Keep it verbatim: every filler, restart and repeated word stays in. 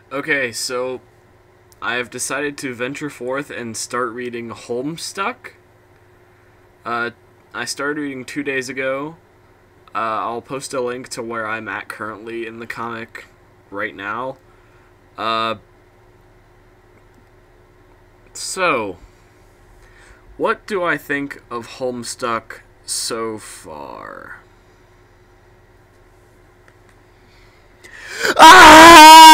Okay, so I have decided to venture forth and start reading Homestuck. Uh, I started reading two days ago. Uh, I'll post a link to where I'm at currently in the comic right now. Uh, so, what do I think of Homestuck so far? Ah!